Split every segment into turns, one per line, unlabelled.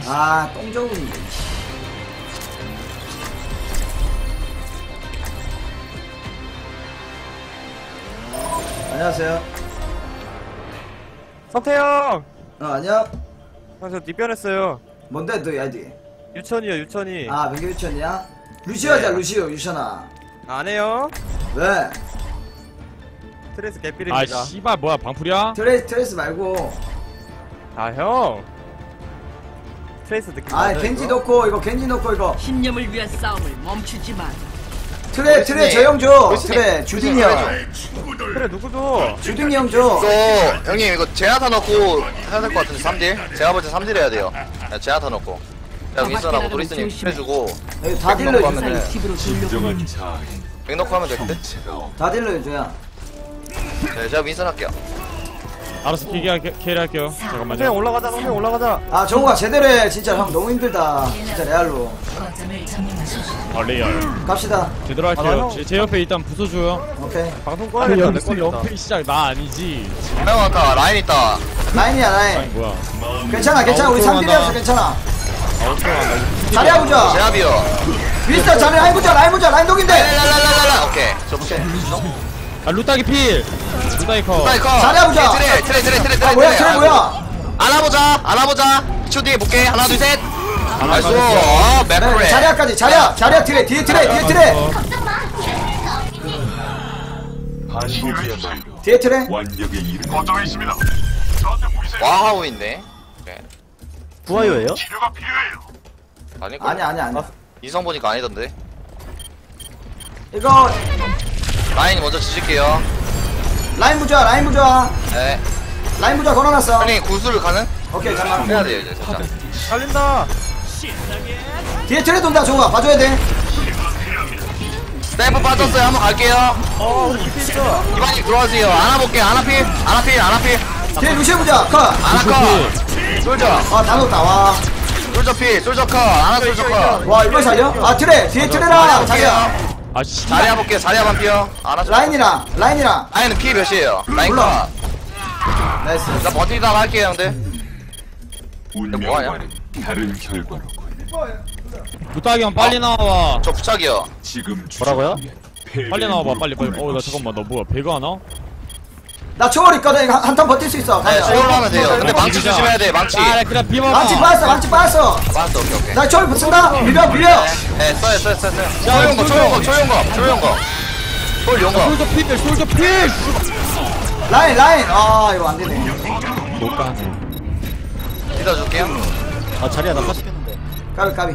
아 똥적은데. 안녕하세요.
성태형!
안녕.
형, 저 뒷변했어요.
뭔데 너 아이디?
유천이요, 유천이.
아 민규 유천이야? 루시오자.
네.
루시오 유천아.
안 해요?
왜?
스트레스
아
개필입니다.
씨발 뭐야 방풀이야?
트레이스 말고.
아, 형! 스트레스 느낌.
아 겐지 넣고 이거 겐지 넣고 이거.
신념을 위한 싸움을 멈추지 마.
트레 저형 줘. 트레 주딩이 형.
그래, 누구죠?
주딩이 형 줘.
이거 형님 이거 제아타 넣고 해야 될 것 같은데 3딜? 제가 볼 때 3딜 해야 돼요. 제아타 넣고 제가 윈선하고 도리스님 해주고
여기 다 딜러
넣고
해주네.
하면은
팁으로 돌려보내.
백 넣고 하면 될 듯?
다 딜러 해줘야.
네 제가 윈선 할게요.
알아서 캐리 할게요.
성태형
잠깐만요.
올라가자, 성태형 올라가자.
아 정우가 제대로 해. 진짜 형 너무 힘들다. 진짜 레알로.
레이얼.
갑시다.
제대로
아,
할게요.
형.
제 옆에 일단 부숴줘요.
오케이.
방송
그
꺼야겠다, 내
여기서
거니까.
옆에 시작 나 아니지.
형 아까 라인 있다.
라인이야
아니
라인.
뭐야.
괜찮아 괜찮아. 우리
아웃도어가
3딜이었어
나.
괜찮아. 자리야 보자.
제압이요.
윈스터 자리 라인 보자. 라인 보자. 라인 독인데.
랄랄랄랄랄라. 오케이. 저
오케이.
아 루따기 필. 루따기 커.
빨리 커.
자리야 보자.
트레.
아 뭐야 트레 뭐야.
안아보자. 슈딩 볼게. 하나 둘 셋. 나이스.
네,
맥프레.
자리야까지. 자리야 트레 뒤에 트레 뒤에 트레. 뒤에 트레.
와하고 있네.
부하요예요?
아니
아니.
이성 보니까 아니던데.
이거
라인 먼저 지질게요.
라인 부자. 라인 부자.
네.
라인 부자 걸어놨어.
형님 구슬 가능?
오케이 잠깐.
해야 돼요 이제 살짝.
달린다!
뒤에 트레 돈다. 정우가 봐줘야 돼.
스태프 빠졌어요. 한번 갈게요.
우리 밑에 있어.
이반님 들어와주세요. 안아볼게요. 안아필.
뒤에 루시오 부자. 컷.
안아커. 솔저.
아다 넣었다. 와.
솔저 필. 솔저 커. 안아 솔저 커.
와 이걸 살려? 아 트레 뒤에 트레랑 자리야.
아 씨.
자리야 볼게요. 자리야 반피요. 안아 솔저.
라인이랑.
라인은 피 몇이에요? 라인
몰라.
컷.
나이스.
나 버티다 할게요 형들. 뭐하냐?
다른 결과로
루따기 형 빨리 나와봐.
저 부착이요.
지금
뭐라고요?
빨리 나와봐 빨리. 나 잠깐만 너 뭐야 배가 하나?
나 초월 있거든. 한턴 버틸 수 있어.
네,
가자.
저걸로 하면 돼요. 근데 망치 조심해야 돼. 망치.
아 그래 비벼봐.
망치 빠졌어.
맞았어. 오케이.
나 초월 붙인다. 비벼.
네, 써요. 조용거.
솔저 필.
라인. 아 이거 안 되네.
못 가네.
믿어줄게요.
아, 자리야, 나 빠지겠는데.
까비.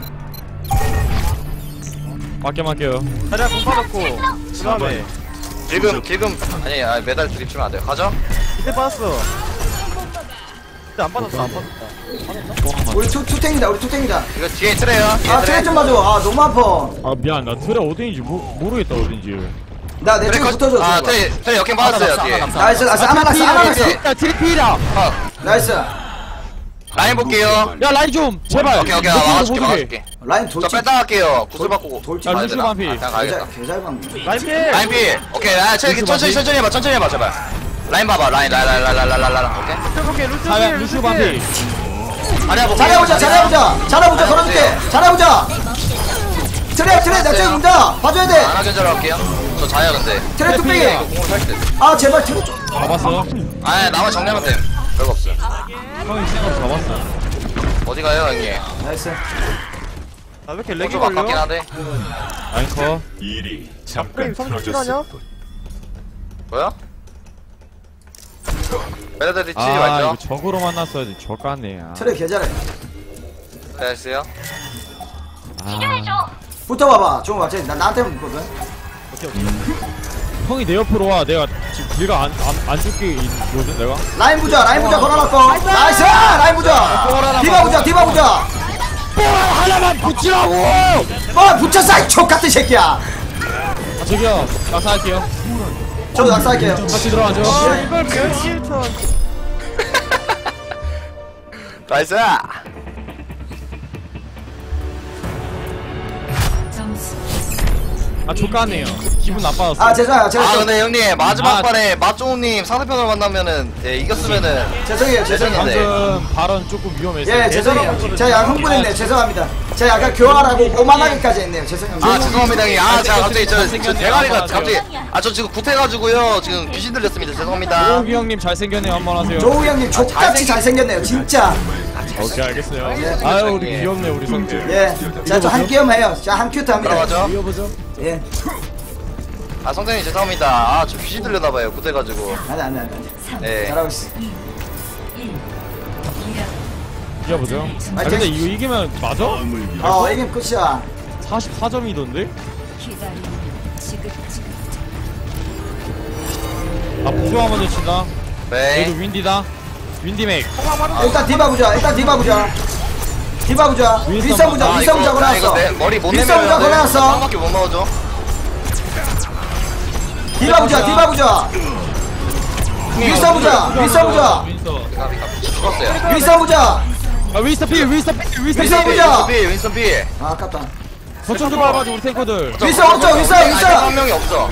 맡겨요.
자리야, 공 받았고. 그 다음에.
지금 아니 메달 두개 치면 안 돼요. 가죠?
밑에 빠졌어. 근데 안 빠졌다.
우리 투탱이다.
이거 뒤에 트레요.
아 트레 좀 봐줘. 아 너무 아파.
아 미안 나 트레 어딘지 모르겠다 어딘지.
나 내 쪽 붙어줘.
아 트레 역행 받았어요 뒤에.
나이스. 아나났어.
트레 필이야.
나이스.
라인 볼게요.
야 라인 좀 제발.
오케이
못
막아줄게.
라인
저
돌지.
뺐다 갈게요. 구슬 바꾸고.
돌지.
야,
가야
루시오
되나?
반피.
그냥 가야겠다.
개잘 방.
라인 필!
라인 필. 오케이. 천천히 해봐 제발. 라인 봐봐. 라인. 오케이.
해볼게,
자야 루시오 반피.
자리야 보자.
잘해보자. 걸어줄게. 잘해보자. 트레 나 저기 문다. 봐줘야 돼.
하나 견제로 할게요. 저 자야 근데.
트레 뚝배기.
이거 공을 살 때.
아 제발 트레 좀.
잡았어.
아 나만 정리하면 돼. 별거 없어요.
형이 생각 잡았어.
어디 가요 형님?
나이스.
아, 왜 이렇게 렉이
좀 아깝긴
걸려?
한데.
라인 커.
일이
프레임
잠깐
성능
틀어졌을
실화냐?
뿐.
뭐야? 베레드 치지
아
말죠.
이거 적으로 만났어야지 적가네.
트레 개잘해.
됐어요.
붙어봐봐. 좀 맞지. 나한테 붙거든.
형이 내 옆으로 와. 내가 지금 길가 안 죽게 있거든 내가.
라인 부자 걸어놨고. 나이스. 라인 부자. 디바 부자.
하나만 붙이라고.
붙였어 이 족같은 새끼야.
아, 저기요 낙사할게요.
저도 낙사할게요.
같이 들어가죠.
아, 이걸 멸치 천.
나이스.
점수
아 족가네요. 기분 나빠졌어.
아 죄송해요 제가
아
좀
근데 형님 마지막
아.
판에 맛종우님 상대편을 만나면은 예, 이겼으면은
죄송해요 죄송해요
네.
방금 발언 조금 위험했어요.
예 죄송해요 제가 약간 흥분했네요 죄송합니다 제가 약간 교환하고 오만하기까지 했네요 죄송합니다
아 죄송합니다 형님 아 제가 갑자기 저 대가리가
한번
갑자기 아 저 지금 굽해가지고요 지금 귀신 들렸습니다 죄송합니다
조욱이 형님 잘생겼네요. 한번 하세요.
조우 형님 족같이 잘생겼네요 진짜
오케이 알겠어요. 아유 우리 귀엽네 우리 성질.
예자저 한 끼엄 해요 자 한 큐트 합니다
들어가죠
이어보죠.
예
아 성장님 죄송합니다 아 저 귀신 들렸나봐요 굽해가지고
아니
예
잘하고 있어
이어보죠. 아 근데 이거 이기면 맞아?
이게 끝이야
44점이던데? 아 부조화 먼저 친다.
네
얘도 윈디다. 윈디맥.
일단 디바 보자 윈선 보자
아,
윈선 보자
이거
걸어놨어
내 머리 못
윈선 보자
내밀어요
걸어놨어
빵밖에 못 넣어줘
디바 보자 윈선 보자
윈서.
죽었어요
윈선 보자
아 윈스터 필.
윈선 보자
윈선 B
아 아깝다
저쪽 좀 밟아줘 우리 탱커들.
윈선 없죠 윈선
한 명이 없어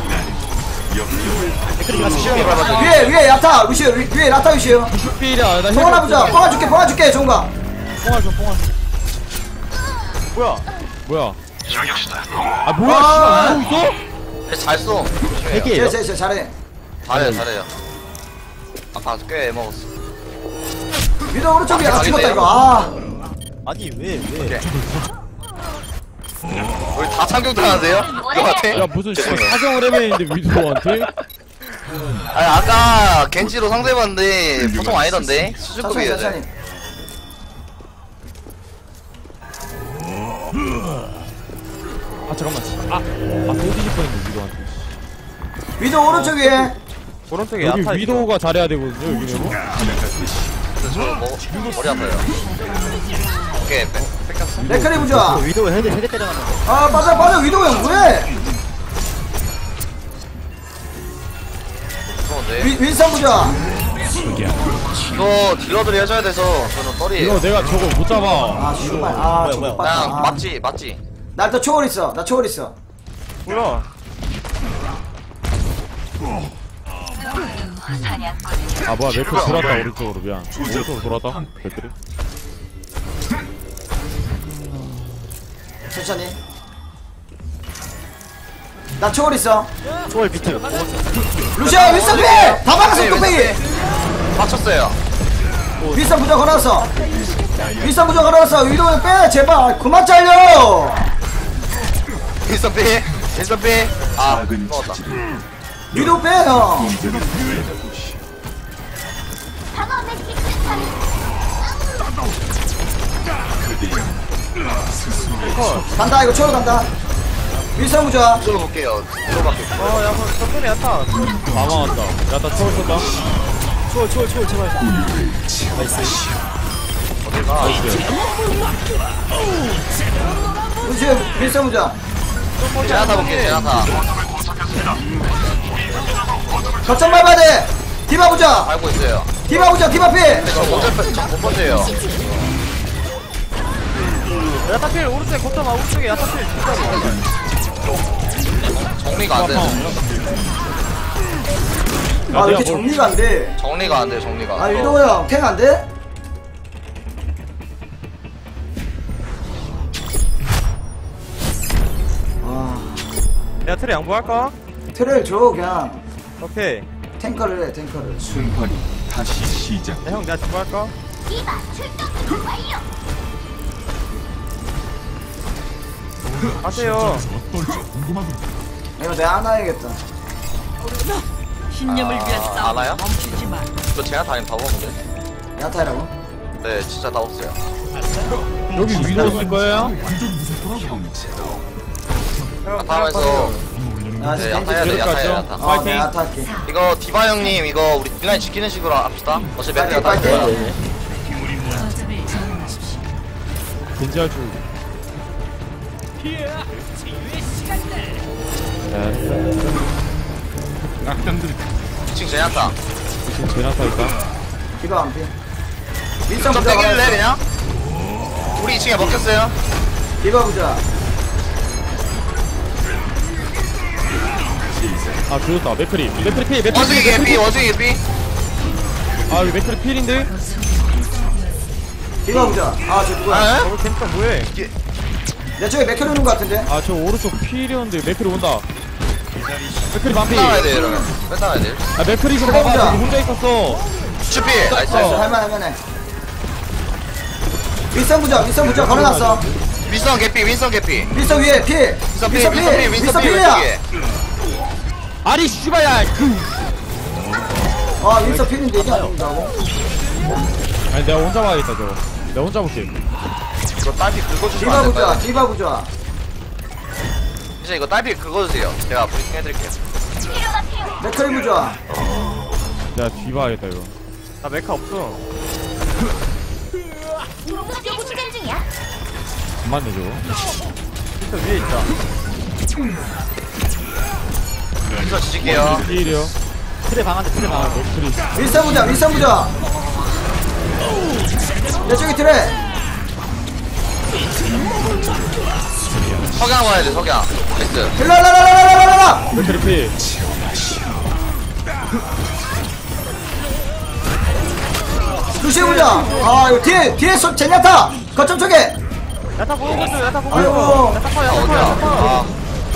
시험이 밟아줘
위에 야타 루시오 위에 야타 루시오
필이야. 나
뽕 하나 보자 뽕 줄게 좋은가
뽕알 좀 뽕알.
뭐야?
뭐야? 아 뭐야?
아.
씨발 뭐 있어?
잘 쏘. 조심해요.
쟤 잘해
잘해요. 아까 꽤 먹었어.
위도 오른쪽이야 죽었다 이거
아니 왜?
오케이. 우리 다 참경당하세요? 너한테?
야 무슨 씨발 사정 레벨인데 위도한테?
아니 아까 겐지로 상대봤는데 보통 아니던데 수준급이에요.
천천히
아 잠깐만. 아 뒤질 뻔했네 위도한테.
위도 오른쪽 위에
오른쪽에
여기
야타
위도가 잘해야 되거든요 여기는.
저 머리 아파요. 오케이 뺏겼어.
레크리 보자
위도 헤드 때려가는
아 빠져 위도 형 뭐해
무서운데.
윈선 보자
이거 딜러들이 해줘야 돼서 저는 떨이에요.
이거 내가 저거 못 잡아.
아 씨발 아 저거
그냥
빠져
맞지.
나 또 초월 있어 나 초월 있어
뭐야?
아 뭐야 맥크 돌았다 오른쪽으로 미안. 오른쪽으로 돌았다. 맥크리.
천천히 나 초월 있어
초월 비트.
루시아 윈선 피해 다 막았어
네,
뚝배기
맞췄어요.
윈선 부자 걸어놨어 위도 형 빼 제발 그만 잘려
윈선 B. 아 먹었다.
위도 빼형 간다 이거 초월 간다 윈선 부자
이걸로 볼게요. 이거밖에.
야, 저편에 야타.
다 막았다. 야나 초월 쏜다.
초월 제발.
어디가?
루시아 윈선 부자
제나타 볼게. 제나타.
거점 밟아야 돼 디바 부자
알고 있어요.
디바 피
저못 번째요.
야타 필 오른쪽에 거점 오른쪽에 야타 필.
정리가 안 돼.
아 왜 이렇게 정리가 안돼
정리가 안 돼.
아 위도 형 탱 안돼?
야 트레 양보할까?
트레일 줘 그냥
오케이.
탱커를 해 탱커를
순환이 다시 시작.
야, 형 내가 양보할까? 하세요.
이거 내가 하나 해야겠다
신념을 위한
알아요?
싸움을 멈추지 마.
이거 제나타 아니면 다 먹는데.
야타이라고?
네 진짜 다 없어요.
여기 위도 쓸 거예요?
야타하면서
아
네 야타 해야 돼. 야타.
어 내가 야타 할게
이거 디바 형님 이거 우리 딜라인 지키는 식으로 합시다. 어차피 야타 야타 할 거야.
겐지할 줄.
악당들
2층 제나타.
지금 제나타 있다.
디바 안피 윈선
좀
부자
땡길래 그냥? 우리 2층에 먹혔어요.
디바 부자
아 조졌다. 맥크리 필.
원숭이 개피 원숭이 개피.
아 여기 맥크리 필인데?
디바 보자. 아, 저 누구야?
저거 캔터 뭐해?
내 쪽에 맥혀 오는 거 같은데?
아 저 오른쪽 필이었는데 맥크리 온다. 맥크리 반피.
뺐나가야 돼 이러면. 뺐나가야 돼.
아 맥크리 좀 봐봐. 저기 혼자 있었어.
슈피. 나이스.
나이스, 할만해. 윈선 부자, 걸어놨어.
윈선 개피 윈선 개피.
윈선 위에, 필!
윈선 피
윈선
윈선 피
필!
윈선
윈선
피
필이야!
왼쪽에.
아니 씨발야.
아, 윈선 필인데 이게 안 된다고?
아니 내가 혼자 봐야겠다 저거. 내가 혼자 볼게.
이거 딸피 긁어주시면
디바
안
부자,
될까요?
디바 부자.
이제 이거 딸피 긁어주세요. 제가 브리핑 해드릴게요.
맥커리 부자.
내가 뒤 봐야겠다 이거.
나 메카 없어.
안 맞네 저거.
캔터 위에 있다.
윈선 지질게요.
필이요.
트레 방한테 트레 방.
맥크리.
윈선 부자. 내 쪽에 트레.
석양 와야 돼 석양. 나이스.
일라라라라라라라!
맥크리 필.
루시오 부자. 아, 이거 뒤에 제냐타! 거점 쪽에!
야타 보는 거죠. 야타 보는
아이고.
거. 야타 커.
아
야타 커.
어디야?
야타 커.
아.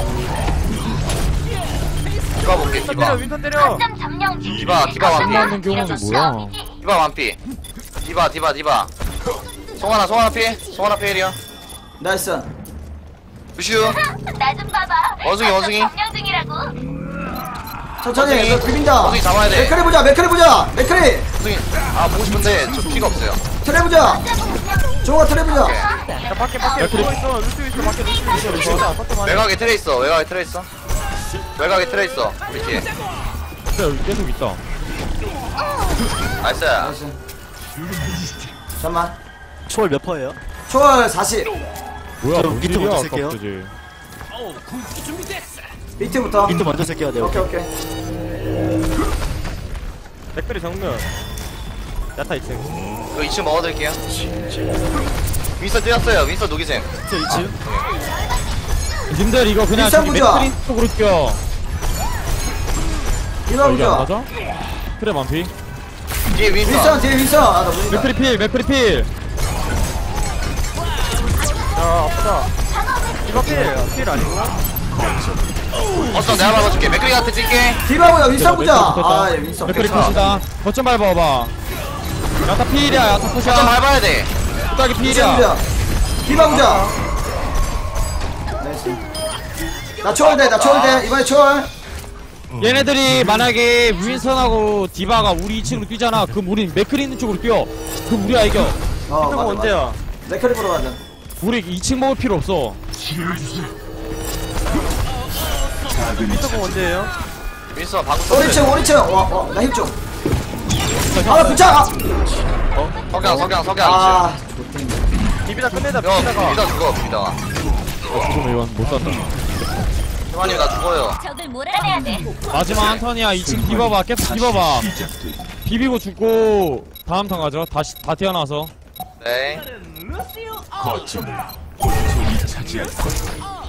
디바 볼게
윈선
디바.
때려. 윈선 때려.
디바 완피.
맞는 경우는 뭐야?
디바 완피. 디바. 송하나 피. 송하나 피해리야.
나이스.
루시우.
나좀 봐봐.
원숭이.
점령 중이라고.
천천히,
원숭이.
이거 비빈다.
원숭이 잡아야 돼.
맥커리 부자. 맥커리!
원숭이. 아 보고 싶은데 저 피가 없어요.
트레 부자. 종아 트레 부자.
야 밖에 누워 있어. 루스 있어. 밖에 루스 있어. 루스. 아파트만.
외곽에 트레 있어. 외곽에 트레 있어. 우리 뒤에.
진짜 여기 계속 있다.
나이스.
나이스. 잠깐만.
초월 몇 퍼예요?
초월 40.
뭐야?
저 밑에 먼저 쓸게요.
아깝지.
밑에부터.
밑에 먼저 쓸게요. 네.
오케이.
맥크리 정면. 야타 2층.
이거 2층 먹어드릴게요. 윈서 뛰었어요. 윈서 녹이셈.
저 2층.
님들 이거 그냥
일상
저기
부자.
맥크리 쪽으로 뛰어.
디바
아, 이게 안
부자.
맞아? 그래 만피.
뒤에 윈서.
윈선, 뒤에 윈선. 아, 나 보인다.
맥크리 필.
야 아프다. 이거 필 아니고.
어서 내가 막아줄게. 맥크리한테 찔게.
디바 부자, 윈선 부자.
맥크리
아, 예, 윈선.
맥크리
괜찮아.
푸시다. 거점 밟아봐. 야타 필이야. 야타
좀
푸시야.
밟아야 돼.
뚜딱이
윈선
필이야.
부자. 디바 부자. 나이스. 나 초월돼. 이번에 초월.
얘네들이 만약에 윈선하고 디바가 우리 2층으로 뛰잖아. 그럼 우린 맥크리 있는 쪽으로 뛰어. 그럼 우리가 이겨.
어,
이거 언제야?
맥커리 보러 가자.
우리 2층 먹을 필요 없어.
이거 언제예요?
윈서 방금 썼어요.
오리층. 나 힘 좀. 아, 부착!
석양.
아,
비비다 끝내자.
형,
비비다가.
비비다 죽어, 비비다가.
지금 이건 못 산다.
형아님, 나 죽어요.
적을 몰아내야 돼.
마지막 한 턴이야. 2층 디바봐. 계속 디바봐. 비비고 죽고 다음 턴 가죠. 다시 다 태어나서.
네.
거점을 권총이 차지할 거야.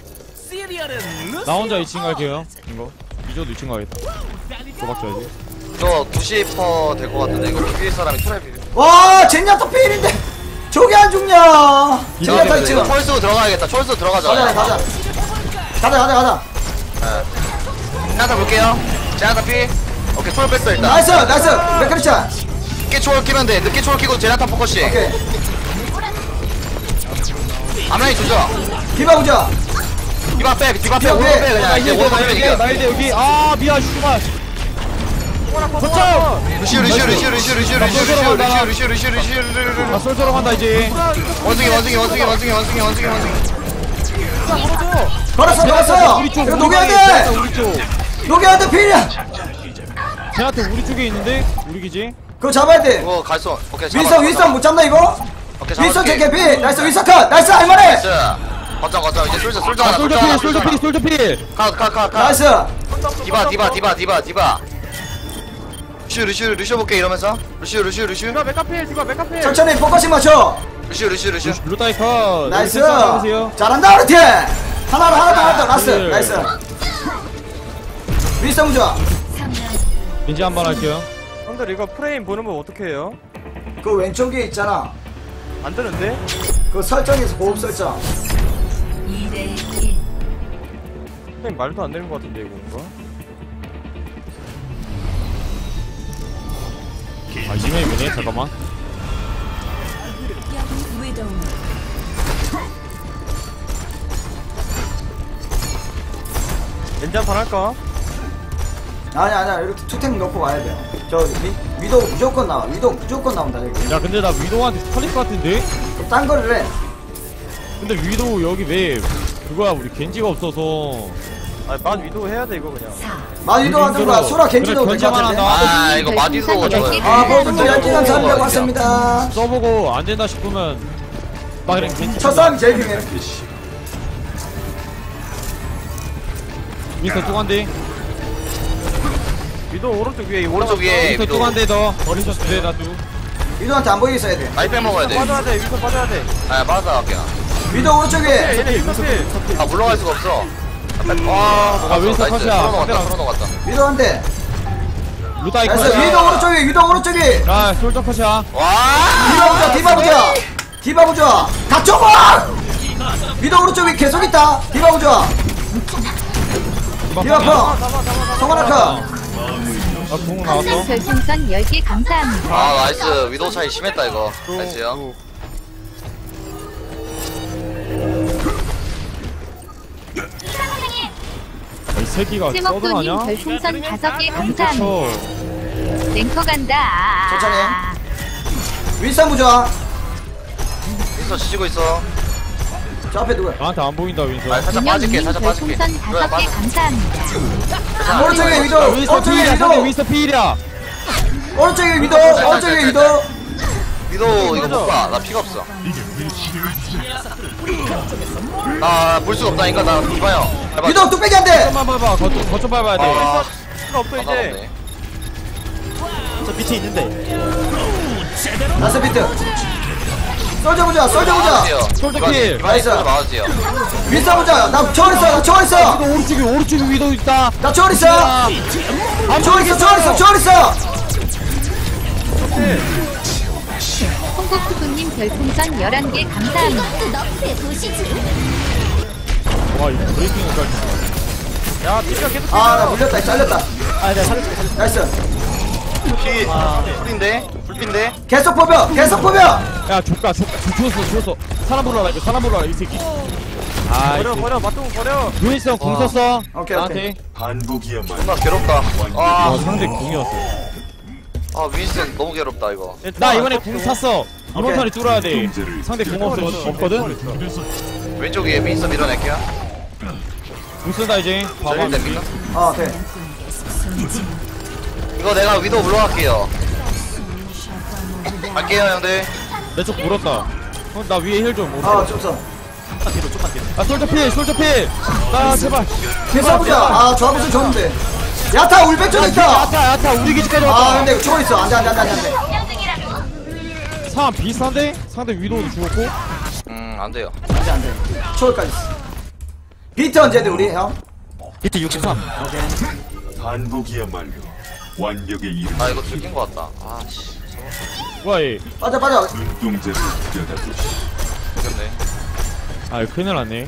나 혼자 2층 갈게요. 이거. 이저도 2층 가겠다. 도박자야지.
저 90% 될 것 같은데, 이거 비빌 사람이 트랩 비빌.
와, 젠야타 필인데. 저게 안 죽냐. 젠야타
이거
2층.
철수 들어가야겠다. 철수 들어가자.
가자. 가자.
제나타 볼게요. 제나타 피. 오케이, 초월 뺐어, 일단.
나이스. 맥커리 차.
늦게 초월 끼면 돼. 늦게 초월 끼고 제나타 포커싱.
오케이.
앞라인 주죠.
디바 부자.
디바 빼,
오케이.
오른쪽 빼, 그냥. 이제 오른쪽 빼면 이겨.
나이데 여기. 아 미안 슈발. 거점.
루시오.
나 쏠쏠로 간다 이제.
원숭이.
걸었어.
우리 쪽.
이거
우리
녹여야
쪽에
돼.
우리 쪽.
녹여야 돼, 필이야.
쟤한테 우리 쪽에 있는데 우리 기지.
그거 잡아야 돼.
이거 갈수. 오케이, 잡아.
윈선 못 잡나, 이거?
오케이,
윈선
잡아줄게.
제캐 필. 나이스, 윈선 컷. 나이스, 할만해.
나이스. 거점. 이제 솔저 하나.
솔저 필.
가.
나이스.
디바. 루시오 볼게 이러면서. 루시오.
디바 메카필.
천천히 포커싱 맞춰.
루시오.
루타이 컷.
나이스.
해보세요.
잘한다, 우리 팀. 하나 더. 라스.
네.
나이스. 윈스턴 부좋아.
겐지 한번 할게요.
형들 이거 프레임 보는 법 어떻게 해요?
그 왼쪽에 있잖아.
안 되는데?
그 설정에서 보급 설정.
프레임 말도 안 되는 것 같은데 이거 뭔가?
아 이메일이네. 잠깐만.
렌즈 한판 할까?
아니야 이렇게 투탱 넣고 와야 돼요. 저 위도 무조건 나와. 위도 무조건 나온다 여기.
야 근데 나 위도한테 털릴 것 같은데?
딴 거를 해.
근데 위도 여기 왜 그거야 우리 겐지가 없어서.
아만 위도 해야 돼 이거 그냥.
마디도 하든가 소라 겐지도
그래,
괜찮은데.
견제만 한다.
아 이거 마디도 저거
아 모두들 열기간 감사합니다. 고맙습니다.
써보고 안 된다 싶으면 막 그냥 겐지.
첫 싸움이 제일 중요해.
윈스턴 뚜간데.
위도 오른쪽 위에
오른쪽 위에
윈스턴
위도
뚜간데 더. 어리셔 두대 놔두.
위도한테 안 보이게 있어야 돼.
많이 빼먹어야 돼.
빠져야 돼. 위도 빠져야 돼.
아 빠져 갈게 나.
위도 오른쪽에.
얘네 위도필.
아 물러갈 수가 없어.
아, 윈스턴 컷이야.
풀어놓았다.
위도 한 대.
루다이
나이스.
컷이야.
위도 오른쪽에. 위도 오른쪽에.
아 솔저 컷이야.
와.
디바 부좋아. 디바 부좋아. 갇혀봐. 위도 오른쪽에 계속 있다. 디바 부좋아. 디바 커. 성원아 커.
아공 나왔어.
별풍선 10개 감사합니다.
아 나이스. 위도 차이 심했다 이거. 나이스요.
이 새끼가
세목도님
써드나냐?
별풍선 5개 감사합니다. 랭커 간다.
천천히. 윈스턴 부좋아.
윈서 지지고 있어.
저 앞에 누구야?
나한테 안 보인다
아
윈서.
살짝 빠질게.
김영님
살짝 빠질게.
별풍선
그래
5개
빠져.
감사합니다.
오른쪽에 위도.
윈서
오른쪽에
피일이야. 상대
위도.
윈서 피일이야.
오른쪽에 위도. 오른쪽에 위도.
위도 이거 못 봐. 나 피가 없어. 나 볼 수가 없다니까. 나 이봐요.
위도 뚝배기 한 대.
거점만 밟아. 거점 밟아야 돼.
아,
필요 없어 이제.
까먹었네.
저 밑에 있는데.
나스 비트. 쏠져 보자. 쏠져 보자.
솔직히.
나이스.
마우지요.
윈스턴 부좋아. 나 초월 있어. 나 초월 있어.
오른쪽에 위도 있다.
나 초월 있어. 초월 있어. 초월 있어. 초월 있어.
홍국수님 별풍선 11개 감사합니다.
와 이거 브레이킹을 깔.
야 피가 계속.
아 나 물렸다. 잘렸다.
아, 내가 살려줄게.
나이스.
피 풀인데? 불핀데?
계속 뽑여. 계속 뽑여.
야 족가 죽었어. 사람 불러라 이거. 사람 불러라 이 새끼. 아
버려 맞동 버려.
루이스 형궁 썼어.
오케이,
나한테.
반복이야말로
존나 괴롭다. 아,
상대 궁이었어.
아 윈슨 너무 괴롭다 이거.
나 이번에 궁 샀어. 이번
오케이.
턴에 뚫어야 돼. 상대 궁 없거든.
왼쪽 위에 윈슨 밀어낼게요.
궁 쓴다 이제. 봐봐.
저리 됩니까?
돼.
이거 내가 위도 물러갈게요. 갈게요 형들.
내 쪽 물었다. 나 위에 힐 좀.
좀 써.
아 솔저 필. 나 제발.
윈스턴 부좋아. 조합에서 좋은데. 야타 울백 쪽 있다.
야타 우리 기지까지
아
왔다.
근데 이거 초월 있어. 안돼.
상황 비슷한데? 상대 위도도 죽었고.
안 돼요.
안돼. 초월까지 있어. 비트 언제 돼 우리 형?
밑에 63.
반복이야말로 완벽의 이름.
아 이거 들킨 것 같다. 아씨.
뭐야 얘.
빠져.
눈동자를 들여다보시.
죽였네.
아 큰일 났네.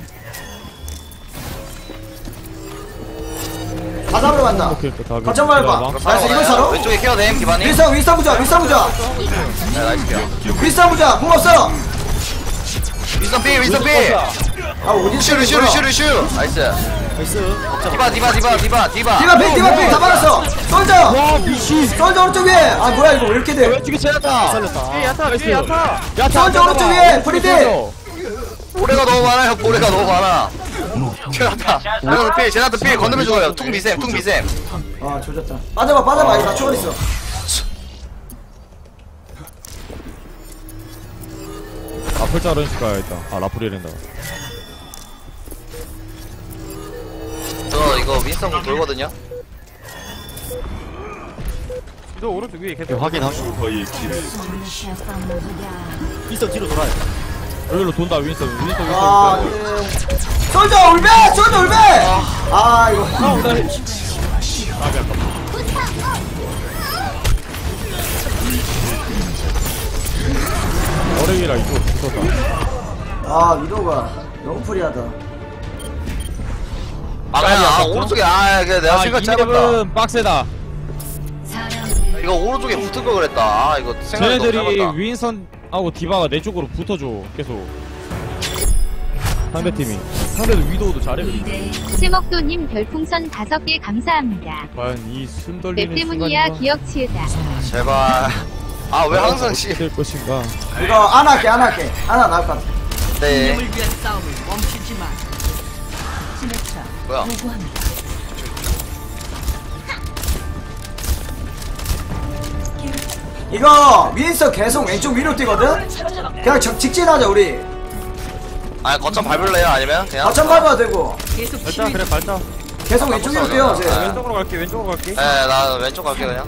다 잡으러 간다.
오케이 다
거점 밟아. 나이스. 이걸 사러?
왼쪽에 케어됨 기반이.
윈스턴 부좋아.
네 나이스 케어.
윈스턴 부좋아. 공 없어.
윈선 피.
아 어디
슈. 나이스.
나이스.
디바.
디바 필 다 받았어. 솔져.
와 미친.
솔져 오른쪽 위에. 아 뭐야 이거 왜 이렇게 돼?
왼쪽에 제야타.
살렸다.
뒤에 야타 뒤에 야타.
야타.
솔져 오른쪽 위에. 프리딜.
모래가 너무 많아요. 모래가 너무 많아. 제나타 필 건너면 죽어요. 퉁 미셈.
아 조졌다. 빠져봐. 이거 나 초월 있어.
라플 자르니까 가야겠다. 아 라플이 된다.
저 이거 윈스턴 공 돌거든요.
위도 오른쪽 위에 계속.
확인.
슈퍼의 길을
있어, 뒤로 돌아요.
여기로 돈다 윈스턴.
아 솔져 울백. 아 이거.
까비 아깝다. 어레이라 이거 붙었다.
아 위도가 너무 프리하다.
아 그냥 오른쪽에 그래 내가 생각 짧았다.
이맵은 빡세다.
이거 오른쪽에 붙을 걸 그랬다. 이거 생각이 너무
쟤네들이
짧았다.
윈선하고 디바가 내 쪽으로 붙어줘 계속. 상대팀이. 상대도 위도우도 잘해.
세목도님 별풍선 5개 감사합니다.
과연 이 숨
내
돌리는
때문이야
순간인가?
기억 치우다.
제발. 아 왜 항상
어떻게 될 것인가?
이거 안 할게 안 할게. 하나 나올 것 같아.
네.
님을 위한 싸움을 멈추지 마. 진해차
뭐야?
보고합니다.
이거 윈서 계속 왼쪽 위로 뛰거든. 그냥 직진하자 우리.
아 거점 밟을래요? 아니면 그냥?
거점 밟아도 되고
계속
발자
치료.
그래 발자.
계속 왼쪽 위로 뛰어. 쟤.
왼쪽으로 갈게 왼쪽으로 갈게.
나 왼쪽 갈게 그냥.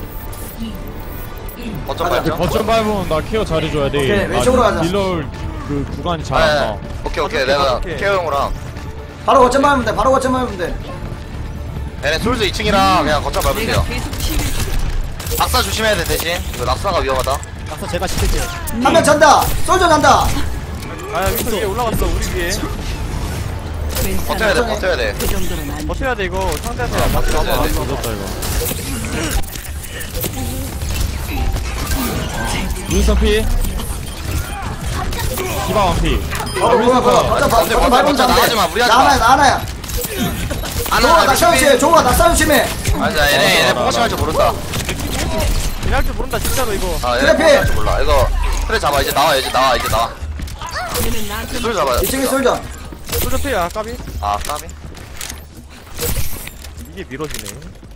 거점 밟죠?
거점 밟으면 나 케어 잘해줘야 돼.
오케이, 왼쪽으로 가자.
딜러 그 구간이 잘 안 나와.
오케이 내가
오케이.
케어용으로
바로 거점 밟으면 돼. 바로 거점 밟으면 돼.
얘네 솔즈 2층이라 그냥 거점 밟으면
내가
돼요.
계속 치료.
낙사 조심해야 돼 대신. 이거 낙사가 위험하다.
낙서 제가 시킬게요.
한 명 잔다. 솔져 잔다.
아 윈터 위에 올라갔어 우리 위에.
버텨야 돼 버텨야 돼.
그 정도는 안 돼.
버텨야 돼 이거 상대한테
버텨야
맞춰.
돼.
늦었다 이거. 윈선 피. 디바 원피.
뭐야. 거점 밟으면
먼저 나가지마, 무리하지 마.
나 하나야. 종아 나 싸움 종아 나 싸움 심해.
아니야 얘네 포커싱 할 줄 모른다.
이럴 줄 모른다 진짜로 이거.
아
그래,
얘네 포커싱 할 줄 몰라. 이거 그래 잡아 이제 나와.
얘는 나한테
솔 잡아.
2층에 솔져.
소저피야 까비.
아 까비.
이게 밀어지네.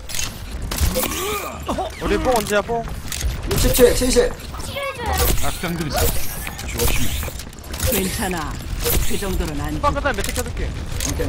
우리 뽕 언제야 뽕?
67, 70.
괜찮아. 그 정도는 안 돼.
뽕 끝나면 매트 켜줄게.
오케이.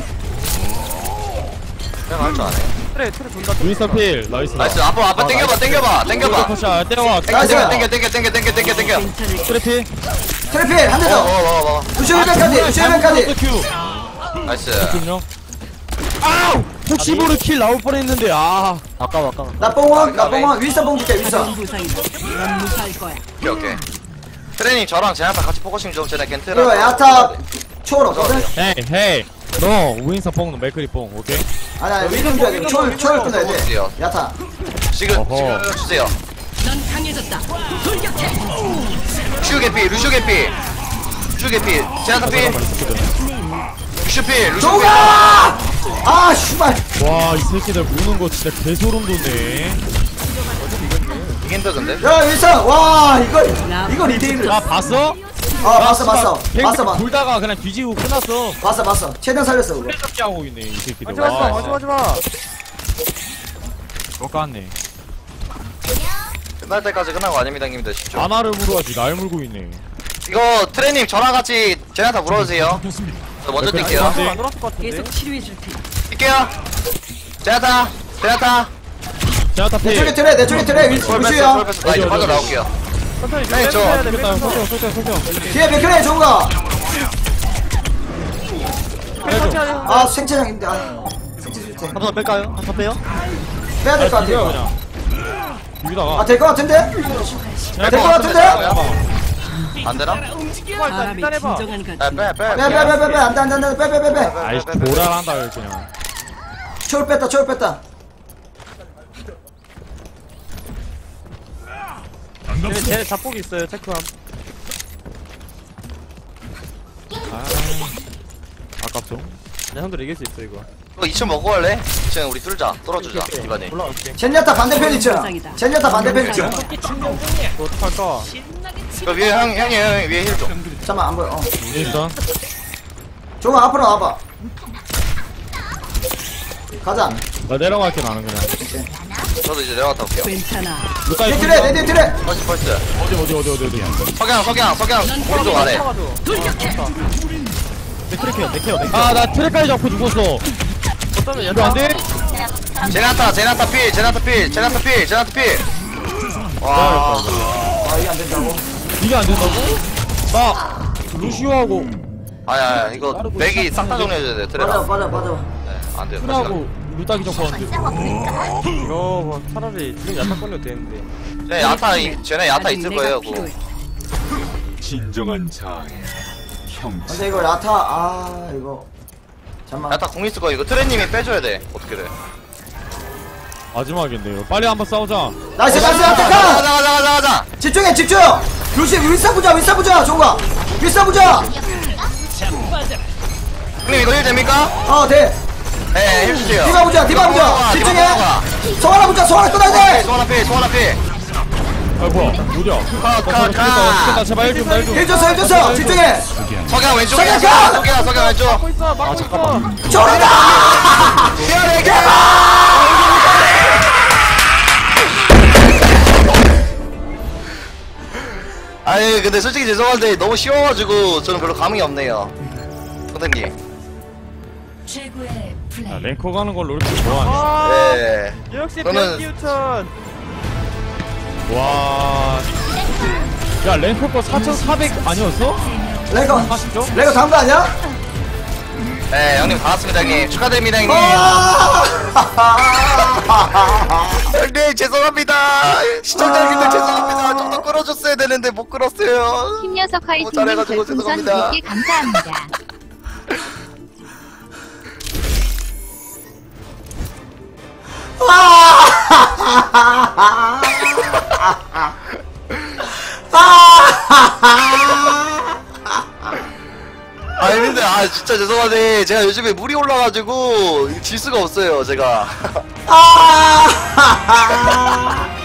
그냥 할 줄 아네.
트레 돈다.
윈선 필. 나이스.
나이스. 앞으로 땡겨봐.
컷샷 때려와.
땡겨.
괜찮을
트래피.
트래필 한 대 더.
먹어.
루시오 1ben까지.
큐.
나이스.
요 아우! 혹시 모르 킬 나올 뻔했는데
아까워.
나 뽕원 윈서 뽕 줄게 윈서.
가벼운 부상이다. 넌 무사할 거야.
오케이. 트레이닝 저랑 제나타 같이 포커싱 좀 쟤네 겐트랑.
이거 야타 초월 없거든?
헤이 너 윈선 뽕 맥크리 뽕 오케이?
아니야 위좀 줘야 돼. 초월 끊어야 돼. 야타.
지금
어허.
주세요.
넌 강해졌다. 돌격해.
루슈 개피. 제나타 피. 루슈 피.
종아! 아 씨발.
와 이 새끼들 무는 거 진짜 개소름 돋네.
이긴다 근데.
야 윈서 와 이거 리데이를.
아 봤어?
봤어.
돌다가 그냥 뒤지고 끝났어.
봤어. 최대한 살렸어 그거.
잡기 하고 있네 이 새끼들.
하지마.
것 같네.
끝날 때까지 끝난 거 아닙니다 형님들 쉽죠.
아나를 물어야지 날 물고 있네.
이거 트레이닝 저랑 같이 제나타 물어주세요. 저 먼저
네,
뛸게요.
네.
안 돌았을 것 같은데.
계속 치료해 줄 테니.
뛸게요. 제나타.
제나타 필.
내 쪽에 트레 루시오야.
나 이제 빠져 나올게요.
천천히
네, 저
해야 돼.
됐다 설정.
뒤에 맥크레 종아.
천천히.
아 생체장인데.
한 번 더 뺄까요? 한 번 더 빼요?
빼야 될 것 같아. 이거.
그냥. 여기다가.
될 것 같은데? 될 것 같은데?
안 되나?
사람이
일단 해봐.
진정한 것.
빼.
안돼 빼.
아이씨 보랄한다 그냥.
초월 뺐다.
제 자폭이 있어요 체크함.
아깝죠?
네, 형들 이길 수 있어 이거.
이거 2층 먹고 갈래? 2층 우리 뚫어주자 이번에.
올라갈게.
젠야타 반대편 있죠? 젠야타 반대편 있죠?
뭐 어떡할까?
이거 위에 형이 위에 힐 좀.
잠깐만 안 보여.
일단
종아 앞으로 와봐. 가자.
나 내려갈게 나는 그냥.
저도 이제 내려갔다 올게요.
괜찮아.
루카이
내 트레.
퍼스트.
어디.
석양 오른쪽 아래.
내 케어.
아나 트랙까지 잡고 죽었어.
어쩌면
이거 안 돼?
제나타 필. 와.
아 이게 안 된다고?
이게 안 된다고? 나 루시오하고
아야 이거 맥이 싹 다 정리해줘야 돼. 트레라.
맞아.
네, 안 돼요. 다시
쿨하고 루따기 좀 거는데.
이거 뭐 차라리 지금 야타 걸려도 되는데.
쟤네 야타 있을 거예요. 그거.
진정한 자아의 형체.
근데 이거 야타 아 이거 잠만.
야타 공 있을 거야. 이거 트레님이 빼줘야 돼. 어떻게 돼?
마지막인데요. 빨리 한번 싸우자.
나이스
가자
야타. 집중해 집중. 조심 윈스턴 부자 종가. 윈스턴 부자.
형님 이거 1 됩니까?
돼.
네, 해주세요.
디바 부자 집중해. 성하나 부자 성하나 끊어야 돼.
소환아 피.
아 뭐야? 어디야? 죽겠다. 제발 일 좀 날 좀.
해줬어 집중해.
석양 왼쪽에.
석양 가!
석양 왼쪽.
막고 있어, 막고 있어.
저런다.
아니 근데 솔직히 죄송한데 너무 쉬워가지고 저는 별로 감흥이 없네요. 선생님.
최고의 플레이.
야, 랭커 가는 걸로 이렇게 좋아하네.
아,
네.
역시
저는-
변기 유천.
와. 야, 랭커 거 4,400 아니었어?
레거
아시죠?
단거 아니야?
네 형님 반갑습니다 형님. 축하드립니다 형님. 형님 죄송합니다. 시청자님들 죄송합니다. 좀 더 끌어줬어야 되는데 못 끌었어요.
힘녀석 화이팅님
잘해가지고
별풍선
죄송합니다.
100개 감사합니다.
아니 근데 진짜 죄송한데 제가 요즘에 물이 올라가지고 질 수가 없어요 제가.